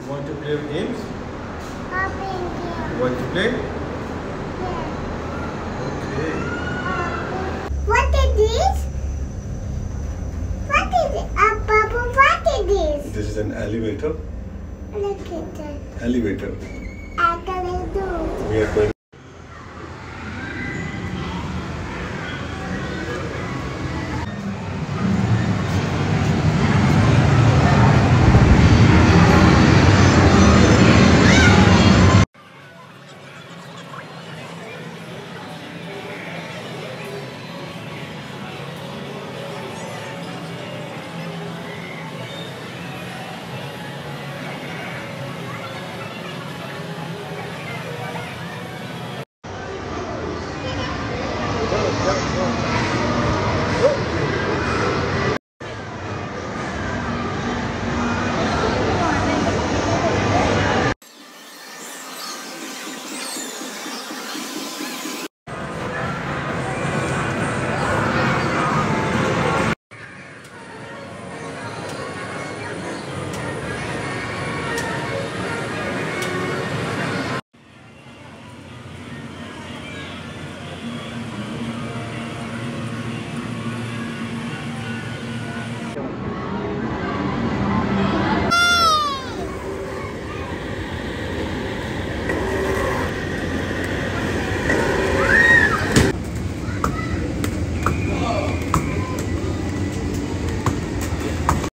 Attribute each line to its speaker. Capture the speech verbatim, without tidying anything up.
Speaker 1: Want to play games?
Speaker 2: I'll play game.
Speaker 1: You want to play?
Speaker 2: Yeah.
Speaker 1: Okay.
Speaker 2: What is this? What is it? Uh, Papa, what is this?
Speaker 1: This is an elevator.
Speaker 2: Look at that.
Speaker 1: Elevator.
Speaker 2: I can do.
Speaker 1: We are going